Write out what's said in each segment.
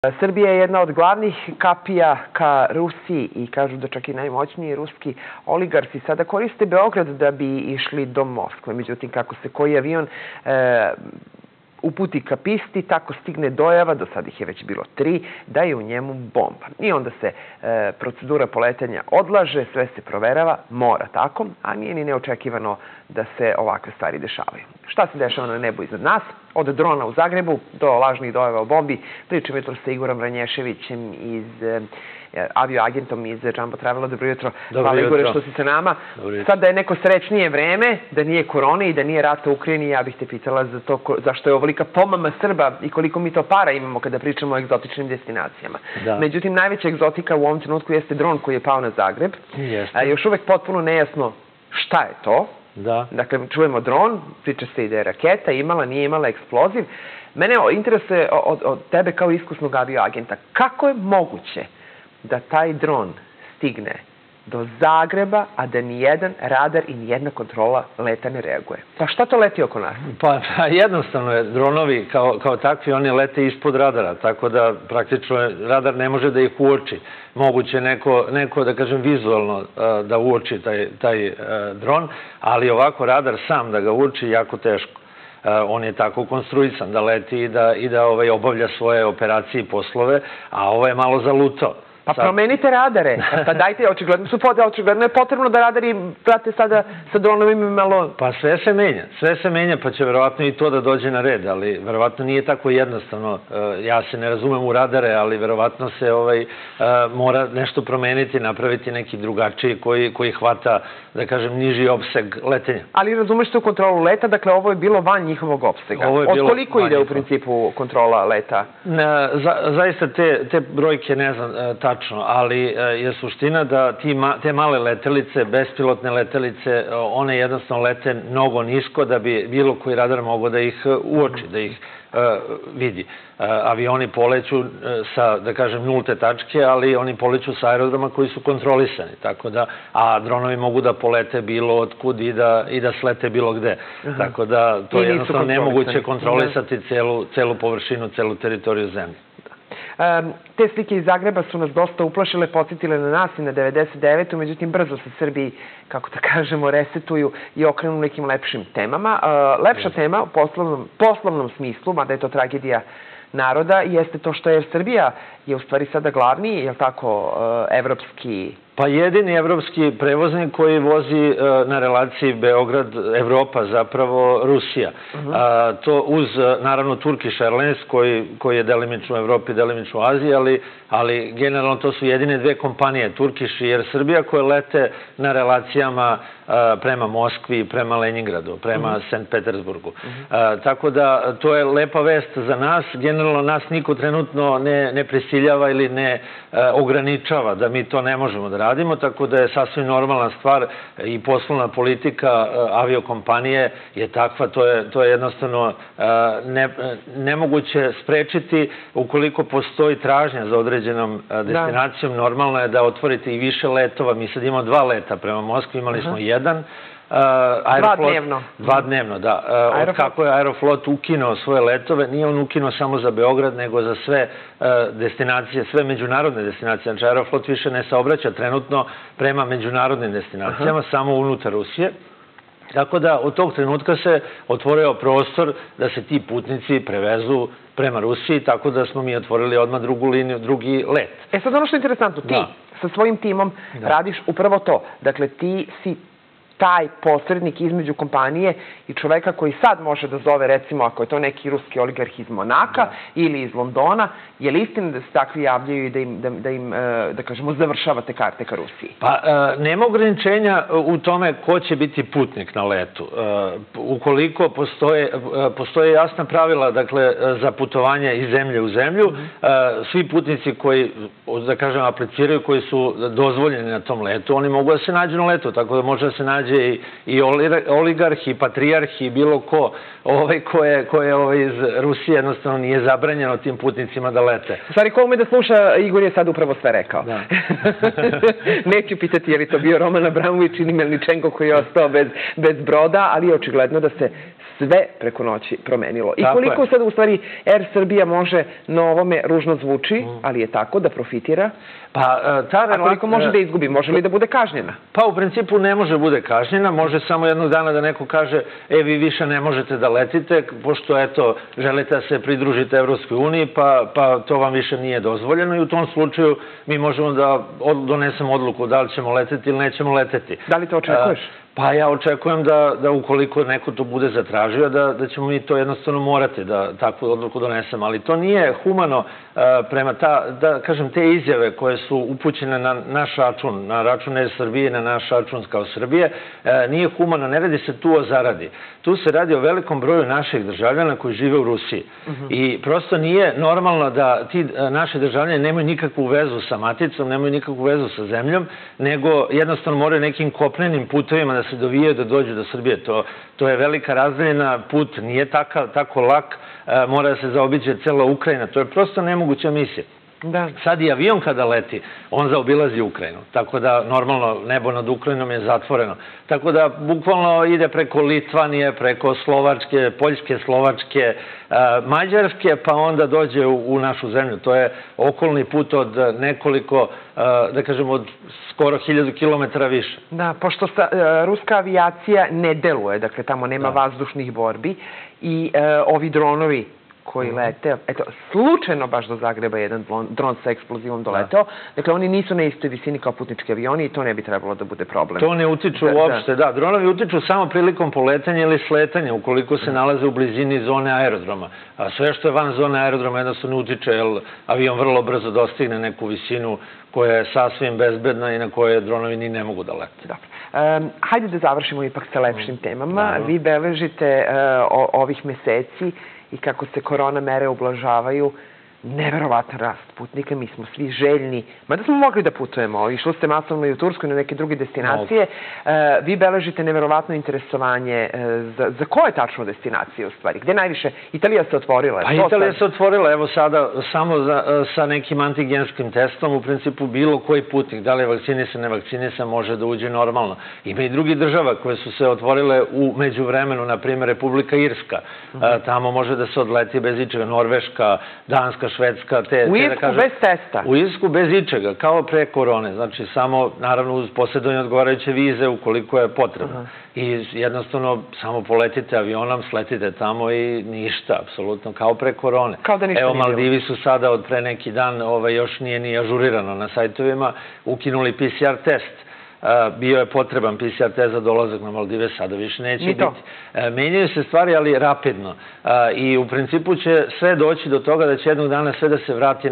Srbija je jedna od glavnih kapija ka Rusiji i kažu da čak i najmoćniji ruski oligarsi sada koriste Beograd da bi išli do Moskve. Međutim, kako se koji avion uputi ka pisti, tako stigne dojava, do sada ih je već bilo 3, da je u njemu bomba. I onda se procedura poletanja odlaže, sve se proverava, mora tako, a nije ni neočekivano da se ovakve stvari dešavaju. Šta se dešava na nebu iznad nas? Od drona u Zagrebu do lažnih dojava o bombi. Pričam jutro sa Igorom Ranješevićem avioagentom iz Jumbo Travela. Dobro jutro. Hvala Igore što si sa nama. Sad da je neko srećnije vreme, da nije korone i da nije rata u Ukrajini, ja bih te pitala za to zašto je ovolika pomama Srba i koliko mi to para imamo kada pričamo o egzotičnim destinacijama. Međutim, najveća egzotika u ovom trenutku jeste dron koji je pao na Zagreb. Još uvek potpuno nejasno šta je to. Dakle, čujemo dron, priča se i da je raketa, imala, nije imala eksploziv. Mene interesuje od tebe kao iskusnog avioagenta, kako je moguće da taj dron stigne do Zagreba, a da nijedan radar i nijedna kontrola leta ne reaguje? Pa šta to leti oko nas? Pa jednostavno je, dronovi kao takvi, oni lete ispod radara, tako da praktično radar ne može da ih uoči. Moguće neko, da kažem, vizualno da uoči taj dron, ali ovako radar sam da ga uoči jako teško. On je tako konstruisan da leti i da obavlja svoje operacije i poslove, a ovo je malo zalutao. Pa promenite radare. Pa dajte, očigledno je potrebno da radari prate sada sa dronovima malo... Pa sve se menja, pa će verovatno i to da dođe na red, ali verovatno nije tako jednostavno. Ja se ne razumem u radare, ali verovatno se mora nešto promeniti, napraviti neki drugačiji koji hvata, da kažem, niži opseg letenja. Ali razumeš se u kontrolu leta, dakle ovo je bilo van njihovog opsega. Od koliko ide u principu kontrola leta? Zaista te brojke ne znam tačno, ali je suština da te male letelice, bespilotne letelice, one jednostavno lete mnogo nisko da bi bilo koji radar mogao da ih uoči, da ih vidi. Avioni poleću sa, da kažem, nulte tačke, ali oni poleću sa aerodroma koji su kontrolisani, tako da, a dronovi mogu da polete bilo otkud i da slete bilo gde. Tako da to je jednostavno nemoguće kontrolisati celu površinu, celu teritoriju zemlje. Te slike iz Zagreba su nas dosta uplašile, podsjetile na nas i na 99. Međutim, brzo se Srbiji, kako da kažemo, resetuju i okrenu nekim lepšim temama. Lepša tema u poslovnom smislu, mada je to tragedija naroda, jeste to što je Srbija je u stvari sada glavni, je li tako, evropski... Pa jedini evropski prevoznik koji vozi na relaciji Beograd-Evropa, zapravo Rusija. To uz, naravno, Turkish Airlines koji je delimično u Evropi, delimično u Aziji, ali generalno to su jedine dve kompanije, Turkish i Air Srbija, koje lete na relacijama prema Moskvi, prema Leningradu, prema St. Petersburgu. Tako da to je lepa vest za nas. Generalno nas niko trenutno ne prisiljava ili ne ograničava da mi to ne možemo da radimo, tako da je sasvim normalna stvar i poslovna politika aviokompanije je takva, to je jednostavno nemoguće sprečiti. Ukoliko postoji tražnja za određenom destinacijom, normalno je da otvorite i više letova. Mi sad imamo 2 leta prema Moskvi, imali smo 1. 2 dnevno. 2 dnevno, da. Kako je Aeroflot ukinuo svoje letove, nije on ukinuo samo za Beograd, nego za sve destinacije, sve međunarodne destinacije. Znači, Aeroflot više ne saobraća trenutno prema međunarodnim destinacijama, samo unutar Rusije. Tako da od tog trenutka se otvorio prostor da se ti putnici prevezu prema Rusiji, tako da smo mi otvorili odmah drugu liniju, drugi let. Sad ono što je interesantno, ti sa svojim timom radiš upravo to. Dakle, ti si taj posrednik između kompanije i čoveka koji sad može da zove, recimo, ako je to neki ruski oligarh iz Monaka ili iz Londona, je li istina da se takvi javljaju i da im, da kažemo, završavate karte ka Rusiji? Pa, nema ograničenja u tome ko će biti putnik na letu. Ukoliko postoje jasna pravila, dakle, za putovanje iz zemlje u zemlju, svi putnici koji, da kažem, apliciraju, koji su dozvoljeni na tom letu, oni mogu da se nađu na letu, tako da može da se nađe i oligarh, i patrijarh, i bilo ko je iz Rusije, jednostavno nije zabranjeno tim putnicima da lete. U stvari, ko ume da sluša, Igor je sad upravo sve rekao. Neću pitati je li to bio Roman Abramović ili Melničenko koji je ostao bez broda, ali je očigledno da se sve preko noći promenilo. I koliko sad u stvari Air Srbija može na ovome ružno zvuči, ali je tako da profitira, a koliko može da izgubi? Može li da bude kažnjena? Pa u principu ne može bude kažnjena, može samo jednog dana da neko kaže vi više ne možete da letite, pošto eto želite da se pridružite Evropskoj uniji, pa to vam više nije dozvoljeno i u tom slučaju mi možemo da donesemo odluku da li ćemo leteti ili nećemo leteti. Da li to očekuješ? Pa ja očekujem da ukoliko neko to bude zatražio, da ćemo mi to jednostavno morati da takvu odluku donesemo. Ali to nije humano prema da kažem, te izjave koje su upućene na naš račun, na račun Air Srbije, na naš račun kao Srbije, nije humano, ne radi se tu o zaradi. Tu se radi o velikom broju naših državljana koji žive u Rusiji. I prosto nije normalno da ti naši državljani nemaju nikakvu vezu sa maticom, nemaju nikakvu vezu sa zemljom, nego jednostavno moraju nekim kopnenim putovima da se dovijaju da dođu do Srbije. To je velika razdaljena put, nije tako lak, mora da se zaobiđe cela Ukrajina. To je prosto nemoguća misija. Sad i avion kada leti, on zaobilazi Ukrajinu. Tako da normalno nebo nad Ukrajinom je zatvoreno. Tako da bukvalno ide preko Litvanije, preko Slovačke, Poljske, Slovačke, Mađarske, pa onda dođe u našu zemlju. To je okolni put od nekoliko, da kažem, od skoro 1000 kilometara više. Da, pošto ruska avijacija ne deluje, dakle tamo nema vazdušnih borbi i ovi dronovi koji lete, eto, slučajno baš do Zagreba jedan dron sa eksplozivom doleteo. Dakle, oni nisu na istoj visini kao putnički avioni i to ne bi trebalo da bude problem. To ne utiču uopšte, da. Dronovi utiču samo prilikom poletanja ili sletanja, ukoliko se nalaze u blizini zone aerodroma. A sve što je van zone aerodroma jednostavno ne utiče, jer avion vrlo brzo dostigne neku visinu koja je sasvim bezbedna i na koje dronovi ni ne mogu da lete. Dobro. Hajde da završimo ipak sa lepšim temama. Vi beležite ovih meseci i kako se korona mere ublažavaju, neverovatan rast putnika. Mi smo svi željni, mada smo mogli da putujemo, išli ste masovno i u Tursku i na neke druge destinacije. Vi beležite neverovatno interesovanje za koje tačno destinacije u stvari? Gde najviše? Italija se otvorila. Pa Italija se otvorila, evo sada samo sa nekim antigenskim testom, u principu bilo koji putnik, da li je vakcinisan, nevakcinisan, može da uđe normalno. Ima i drugi država koje su se otvorile u međuvremenu, na primjer Republika Irska. Tamo može da se odleti bez ičega, Norveška, Danska, Švedska. U Irsku bez testa? U Irsku bez ičega, kao pre korone. Znači, samo, naravno, uz posjedovanje odgovarajuće vize ukoliko je potrebno. I jednostavno, samo poletite avionom, sletite tamo i ništa, apsolutno, kao pre korone. Kao da ništa nije bilo. Evo, Maldivi su sada od pre neki dan, još nije ni ažurirano na sajtovima, ukinuli PCR test. Bio je potreban PCR test za dolazak na Maldive, sada više neće biti. Menjaju se stvari, ali rapidno. I u principu će sve doći do toga da će jednog dana sve da se vrati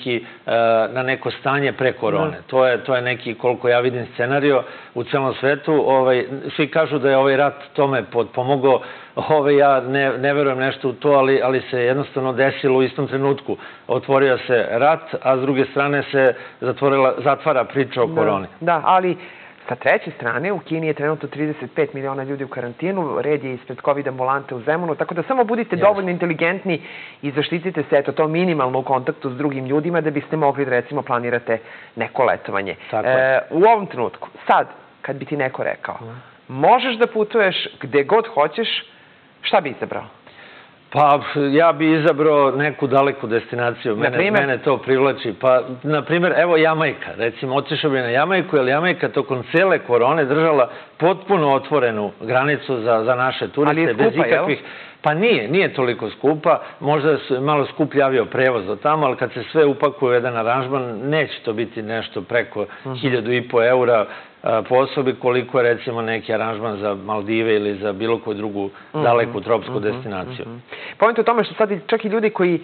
na neko stanje pre korone. To je neki, koliko ja vidim, scenario u celom svetu. Svi kažu da je ovaj rat tome potpomogao. Ja ne verujem nešto u to, ali se jednostavno desilo u istom trenutku. Otvorio se rat, a s druge strane se zatvara priča o koroni. Da, ali sa treće strane, u Kini je trenutno 35 miliona ljudi u karantinu, red je ispred COVID ambulante u Zemunu, tako da samo budite dovoljno inteligentni i zaštitite se, eto, to minimalno u kontaktu s drugim ljudima da biste mogli da, recimo, planirate neko letovanje. U ovom trenutku, sad, kad bi ti neko rekao, možeš da putuješ gde god hoćeš, šta bi izabrao? Pa, ja bi izabrao neku daleku destinaciju. Mene to privlači. Pa, na primjer, evo Jamajka. Recimo, otišao bi na Jamajku, jer Jamajka tokom cele korone držala potpuno otvorenu granicu za naše turiste. Ali je skupa, jel? Pa nije toliko skupa. Možda je malo skuplji avioprevoz do tamo, ali kad se sve upakuje u jedan aranžman, neće to biti nešto preko 1500 eura po osobi, koliko je, recimo, neki aranžman za Maldive ili za bilo koju drugu daleku tropsku destinaciju. Point u tome što sad čak i ljudi koji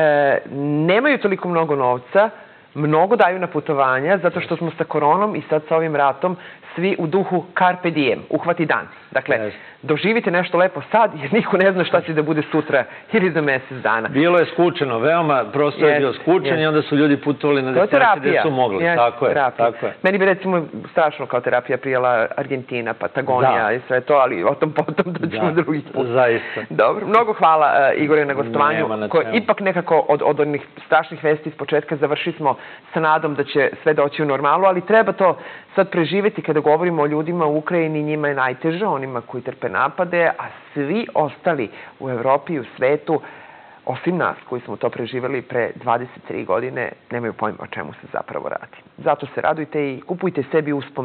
nemaju toliko mnogo novca, mnogo daju na putovanja, zato što smo sa koronom i sad sa ovim ratom svi u duhu carpe diem, uhvati dan. Dakle, doživite nešto lepo sad, jer niko ne zna šta će da bude sutra ili za mesec dana. Bilo je skučeno, veoma prosto je bio skučen i onda su ljudi putovali na destinacije gde su mogli. Tako je. Meni bi, recimo, strašno kao terapija prijela Argentina, Patagonija i sve to, ali o tom potom doćemo drugi put. Zaista. Dobro, mnogo hvala Igore na gostovanju, koje ipak nekako od onih strašnih vesti iz početka završili smo sa nadom da će sve doći u normalu, ali treba to sad preživeti kada govorimo o ljudima u Ukrajini, njima je najteže, onima koji trpe napade, a svi ostali u Evropi i u svetu, osim nas koji smo to preživjeli pre 23 godine, nemaju pojma o čemu se zapravo radi. Zato se radujte i kupujte sebi uspomenu